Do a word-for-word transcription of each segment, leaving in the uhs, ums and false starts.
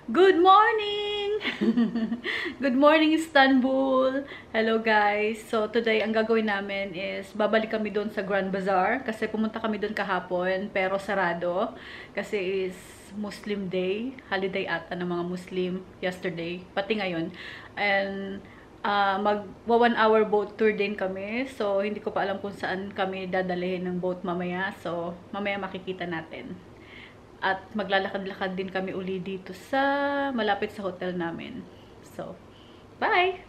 Good morning! Good morning, Istanbul! Hello, guys! So, today, ang gagawin namin is babalik kami doon sa Grand Bazaar kasi pumunta kami doon kahapon pero sarado kasi is Muslim Day. Holiday ata ng mga Muslim yesterday, pati ngayon. And uh, mag one hour boat tour din kami. So, hindi ko pa alam kung saan kami dadalhin ng boat mamaya. So, mamaya makikita natin. At maglalakad-lakad din kami uli dito sa malapit sa hotel namin. So, bye!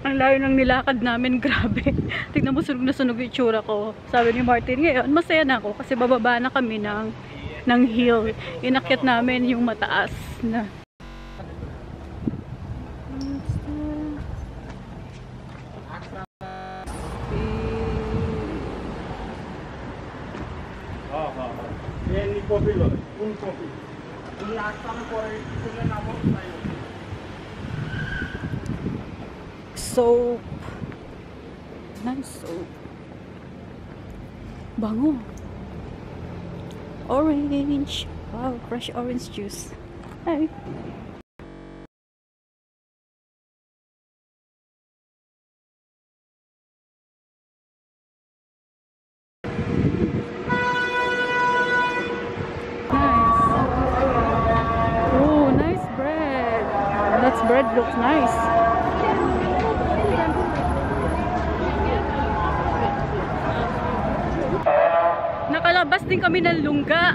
Ang layo ng nilakad namin, grabe. Tignan mo, sunog na sunog yung itsura ko. Sabi ni Martin, ngayon, masaya na ako kasi bababa na kami ng, ng hill. Inakyat namin yung mataas na. Soap. Nice soap. Bango. Orange. Wow, fresh orange juice. Hi. Bread looks nice. Nakalabas din kami ng lungga.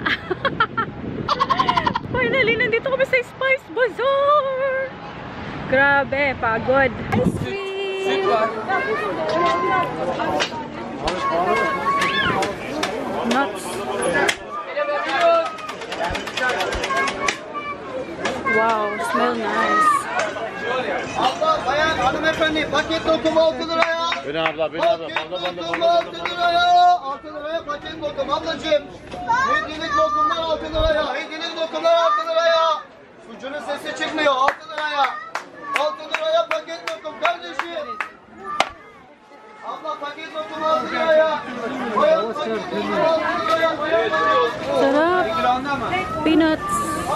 Finally, nandito kami sa Spice Bazaar. Grabe, pagod. Ice cream. Nuts. Wow, smell nice. Abla, bayan, hanımefendi, paket lokum altı liraya. Beni abla, beni abla. Paket lokum altı liraya. altı liraya paket lokum ablacığım. Hediyelik lokumlar altı liraya. Hediyelik lokumlar altı liraya. Sucunun sesi çıkmıyor altı liraya. altı liraya paket lokum kardeşim. Abla paket lokum altı liraya. Bayan paket lokum altı liraya. Sarap. Peanuts.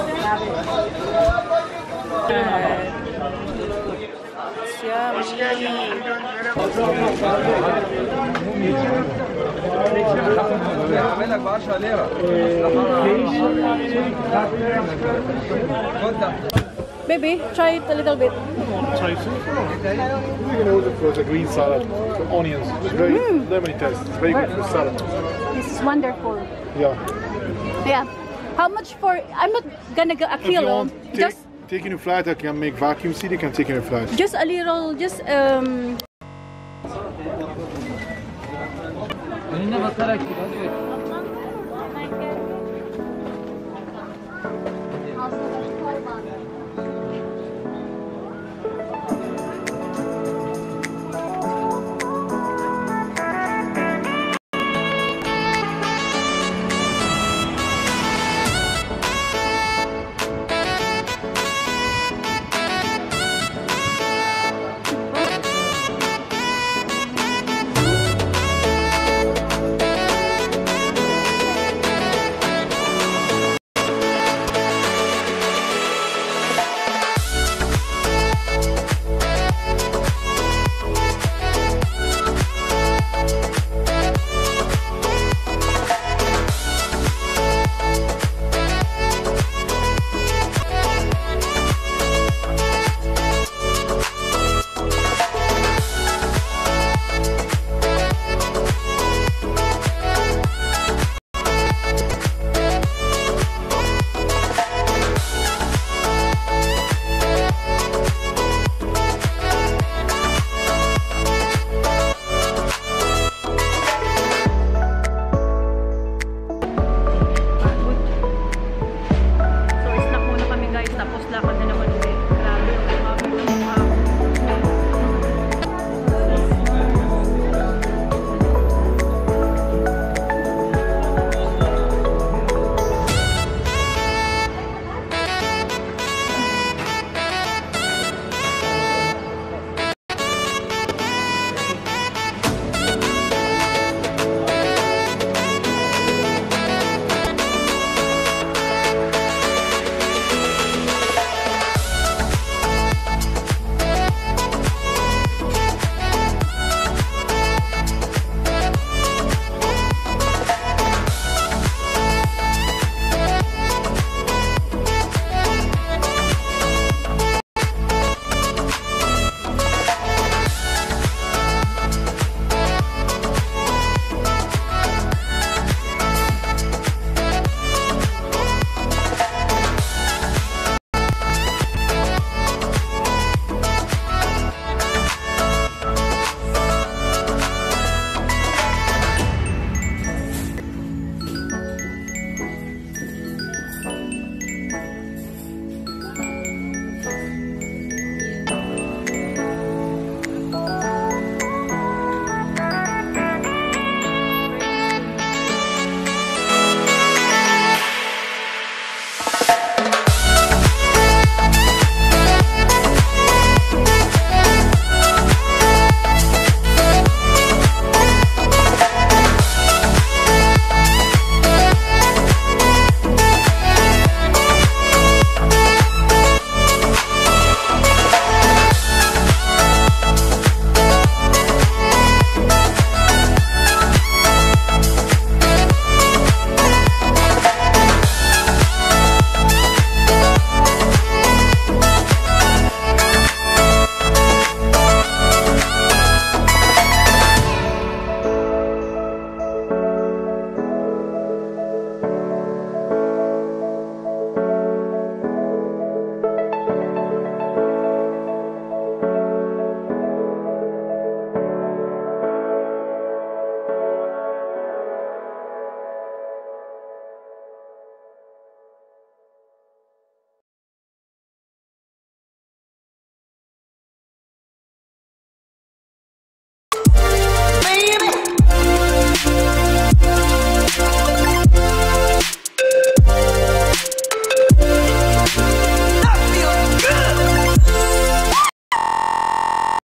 Baby, try it a little bit. Tasty. You can order for the green salad, the onions. It's very Mm. lemony taste. It's very good for salad. This is wonderful. Yeah. Yeah. How much for? I'm not gonna go a If you kilo. want, take, Just, taking a flight, I can make vacuum seal. You can take in a flight. just a little. Just um. Önüne bakarak gir hadi.